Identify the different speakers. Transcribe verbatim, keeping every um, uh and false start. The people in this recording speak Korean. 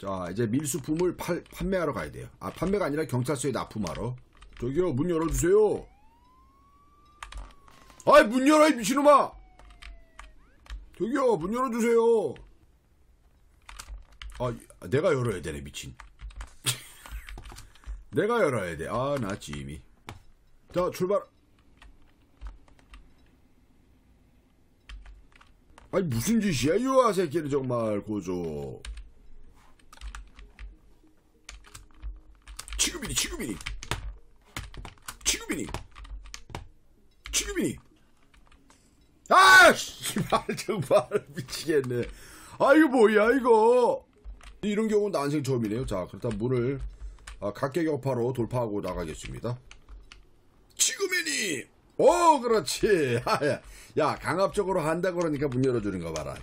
Speaker 1: 자, 이제 밀수품을 팔, 판매하러 가야 돼요. 아, 판매가 아니라 경찰서에 납품하러. 저기요, 문 열어주세요. 아이, 문 열어, 이 미친놈아! 저기요, 문 열어주세요. 아, 내가 열어야 되네, 미친. 내가 열어야 돼. 아, 나 찜이. 자, 출발. 아니, 무슨 짓이야, 이 와, 새끼는 정말, 고조. 지금이니, 지금이니. 지금이니. 지금이니. 아, 씨발, 정말, 미치겠네. 아, 이거 뭐야, 이거. 이런 경우는 난생 처음이네요. 자, 그렇다면 문을 아, 각계격파로 돌파하고 나가겠습니다. 지금이니. 오, 그렇지. 야, 야, 강압적으로 한다 그러니까 문 열어주는 거 봐라.